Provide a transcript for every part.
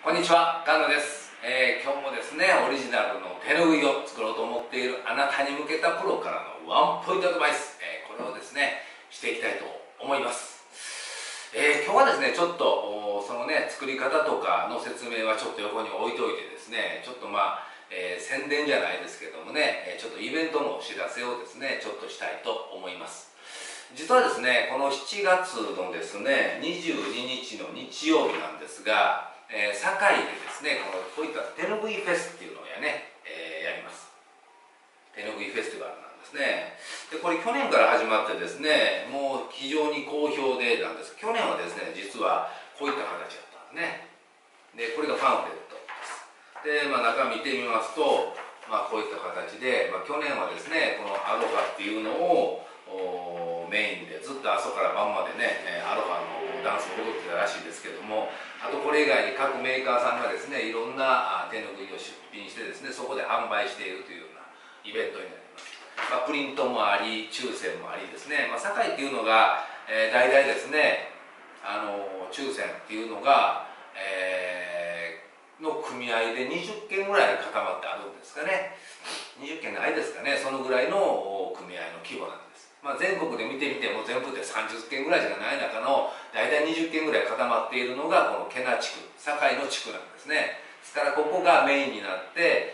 こんにちは、菅野です。今日もですね、オリジナルの手ぬぐいを作ろうと思っているあなたに向けたプロからのワンポイントアドバイス、これをですね、していきたいと思います。今日はですね、ちょっとそのね、作り方とかの説明はちょっと横に置いといてですね、ちょっと宣伝じゃないですけどもね、ちょっとイベントのお知らせをですね、ちょっとしたいと思います。実はですね、この7月のですね、22日の日曜日なんですが、堺でですね、こういった手ぬぐいフェスっていうのをやります。手ぬぐいフェスティバルなんですね。で、これ去年から始まってですね、もう非常に好評でなんです。去年はですね、実はこういった形だったんですね。で、これがパンフレットです。で、中見てみますと、こういった形で、去年はですね、このアロハっていうのをメインでずっと朝から晩までね、アロハのダンスを踊ってたらしいですけども、あとこれ以外に各メーカーさんがですね、いろんな手ぬぐいを出品してですね、そこで販売しているというようなイベントになります。プリントもあり、抽選もありですね、堺っていうのが、大体ですね、抽選っていうのが、の組合で20件ぐらい固まってあるんですかね。20件ないですかね、そのぐらいの組合の規模なんです。全国で見てみても全部で30件ぐらいしかない中の大体20件ぐらい固まっているのがこのケナ地区、堺の地区なんですね。ですからここがメインになって、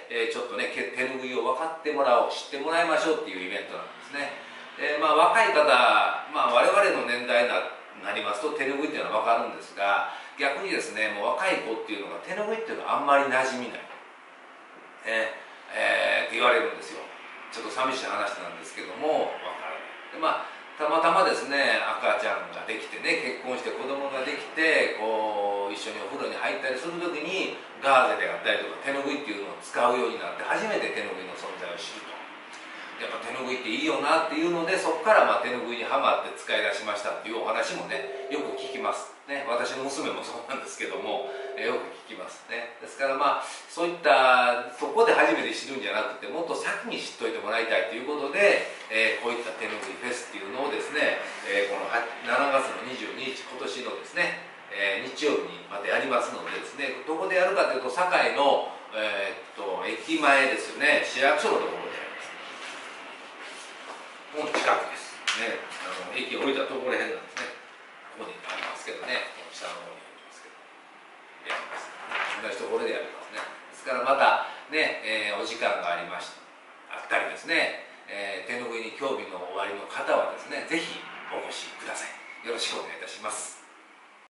ちょっとね手ぬぐいを分かってもらおう、知ってもらいましょうっていうイベントなんですね。若い方、我々の年代になりますと手ぬぐいっていうのは分かるんですが、逆にですね、もう若い子っていうのが手ぬぐいっていうのはあんまり馴染みない、って言われるんですよ。ちょっと寂しい話なんですけども、分からない。でたまたまですね、赤ちゃんができてね、結婚して子供ができてこう一緒にお風呂に入ったりする時にガーゼであったりとか手ぬぐいっていうのを使うようになって初めて手ぬぐいの存在を知ると。やっぱ手ぬぐいっていいよなっていうので、そこから手ぬぐいにはまって使い出しましたっていうお話もね、よく聞きますね。私の娘もそうなんですけども、よく聞きますね。ですからそういったそこで初めて知るんじゃなくて、もっと先に知っといてもらいたいということで、こういった手ぬぐいフェスっていうのをですね、この7月の22日、今年のですね、日曜日にまたやりますのでですね、どこでやるかというと堺の、駅前ですよね、市役所のところでやります。もう近くですね。駅降りたところへんなんですね。ここにありますけどね、下の方にありますけど、やります。同じところでやりますね。ですからまたね、お時間があったりですね、手ぬぐいに興味のおありの方はですね、ぜひお越しください。よろしくお願いいたします。